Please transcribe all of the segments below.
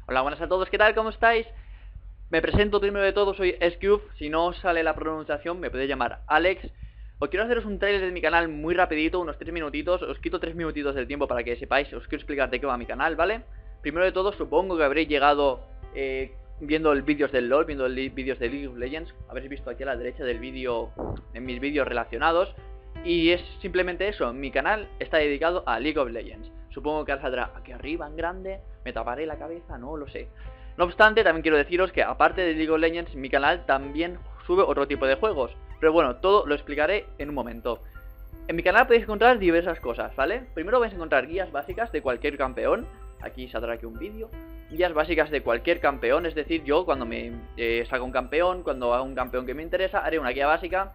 Hola, buenas a todos, ¿qué tal? ¿Cómo estáis? Me presento primero de todo, soy Scube. Si no os sale la pronunciación me podéis llamar Alex. Os quiero haceros un trailer de mi canal muy rapidito, unos 3 minutitos. Os quito 3 minutitos del tiempo para que sepáis. Os quiero explicar de qué va mi canal, ¿vale? Primero de todo, supongo que habréis llegado viendo el vídeos del LoL, viendo vídeos de League of Legends. Habréis visto aquí a la derecha del vídeo, en mis vídeos relacionados. Y es simplemente eso, mi canal está dedicado a League of Legends. Supongo que ahora saldrá aquí arriba en grande, me taparé la cabeza, no lo sé. No obstante, también quiero deciros que aparte de League of Legends, mi canal también sube otro tipo de juegos. Pero bueno, todo lo explicaré en un momento. En mi canal podéis encontrar diversas cosas, ¿vale? Primero vais a encontrar guías básicas de cualquier campeón. Aquí saldrá aquí un vídeo. Guías básicas de cualquier campeón, es decir, yo cuando me saco un campeón, cuando hago un campeón que me interesa, haré una guía básica.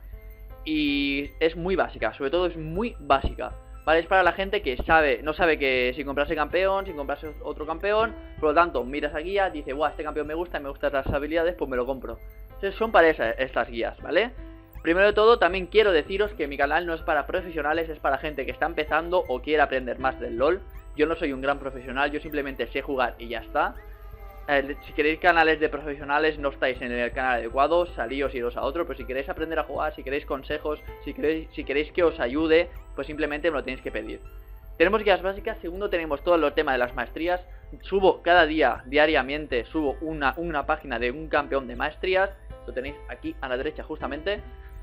Y es muy básica, sobre todo es muy básica, ¿vale? Es para la gente que no sabe que si comprarse campeón, si comprarse otro campeón. Por lo tanto, mira esa guía, dice, guau, este campeón me gustan las habilidades, pues me lo compro. Entonces son para estas guías, ¿vale? Primero de todo, también quiero deciros que mi canal no es para profesionales, es para gente que está empezando o quiere aprender más del LoL. Yo no soy un gran profesional, yo simplemente sé jugar y ya está. Si queréis canales de profesionales, no estáis en el canal adecuado, salíos y iros a otro. Pero si queréis aprender a jugar, si queréis consejos, si queréis que os ayude, pues simplemente me lo tenéis que pedir. Tenemos guías básicas. Segundo, tenemos todo el tema de las maestrías. Subo cada día, diariamente, subo una página de un campeón de maestrías. Lo tenéis aquí a la derecha justamente.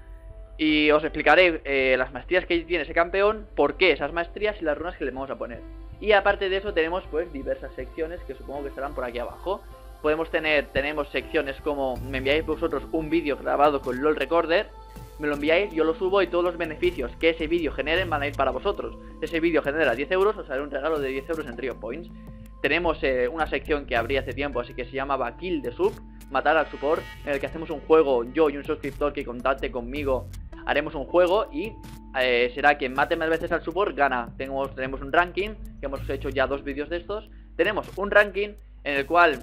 Y os explicaré las maestrías que tiene ese campeón, por qué esas maestrías y las runas que le vamos a poner. Y aparte de eso tenemos pues diversas secciones que supongo que estarán por aquí abajo. Tenemos secciones como me enviáis vosotros un vídeo grabado con LOL Recorder, me lo enviáis, yo lo subo y todos los beneficios que ese vídeo generen van a ir para vosotros. Ese vídeo genera 10 euros, os haré un regalo de 10 euros en Trio Points. Tenemos una sección que abrí hace tiempo, así que se llamaba Kill the Sub, matar al support, en el que hacemos un juego, yo y un suscriptor que contacte conmigo, haremos un juego y será quien mate más veces al support gana. Tenemos un ranking, que hemos hecho ya 2 vídeos de estos. Tenemos un ranking en el cual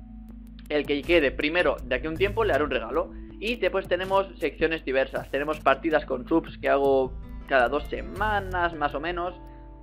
el que quede primero de aquí a un tiempo le haré un regalo. Y después tenemos secciones diversas. Tenemos partidas con subs que hago cada 2 semanas más o menos.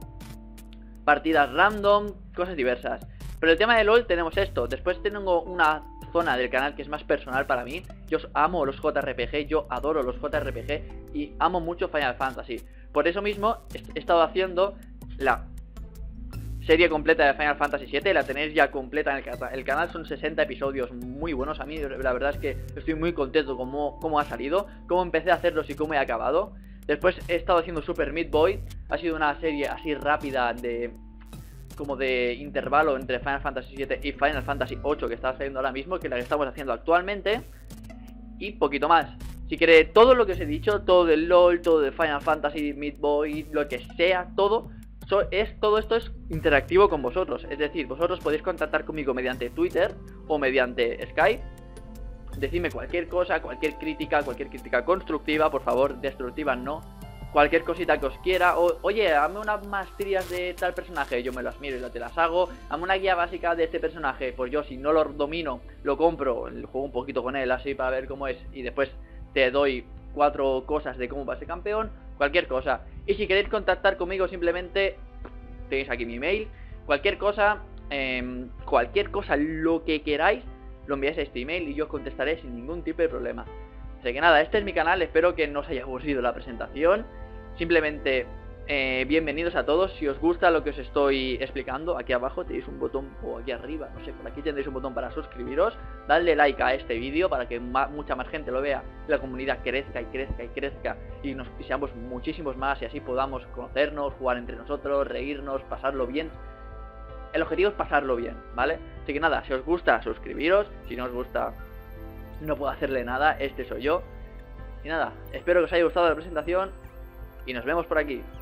Partidas random, cosas diversas. Pero el tema de LOL tenemos esto. Después tengo una zona del canal que es más personal para mí. Yo amo los JRPG, yo adoro los JRPG y amo mucho Final Fantasy. Por eso mismo he estado haciendo la serie completa de Final Fantasy VII. La tenéis ya completa en el canal. Son 60 episodios muy buenos. A mí la verdad es que estoy muy contento cómo ha salido, cómo empecé a hacerlos y cómo he acabado. Después he estado haciendo Super Meat Boy. Ha sido una serie así rápida como de intervalo entre Final Fantasy VII y Final Fantasy VIII que está saliendo ahora mismo, que es la que estamos haciendo actualmente. Y poquito más. Si queréis todo lo que os he dicho, todo del LOL, todo de Final Fantasy, Meat Boy, lo que sea, todo esto es interactivo con vosotros. Es decir, vosotros podéis contactar conmigo mediante Twitter o mediante Skype. Decidme cualquier cosa, cualquier crítica constructiva, por favor, destructiva no. Cualquier cosita que os quiera, oye, hazme unas maestrías de tal personaje, yo me las miro y te las hago. Hazme una guía básica de este personaje, pues yo si no lo domino, lo compro, juego un poquito con él así para ver cómo es y después te doy 4 cosas de cómo va ese campeón, cualquier cosa. Y si queréis contactar conmigo simplemente tenéis aquí mi email, cualquier cosa, lo que queráis, lo enviáis a este email y yo os contestaré sin ningún tipo de problema. Así que nada, este es mi canal, espero que no os haya aburrido la presentación. Simplemente bienvenidos a todos. Si os gusta lo que os estoy explicando, aquí abajo tenéis un botón, o aquí arriba, no sé, por aquí tendréis un botón para suscribiros. Dadle like a este vídeo para que mucha más gente lo vea, la comunidad crezca y crezca y crezca y seamos muchísimos más y así podamos conocernos, jugar entre nosotros, reírnos, pasarlo bien. El objetivo es pasarlo bien, ¿vale? Así que nada, si os gusta, suscribiros. Si no os gusta, no puedo hacerle nada, este soy yo. Y nada, espero que os haya gustado la presentación y nos vemos por aquí.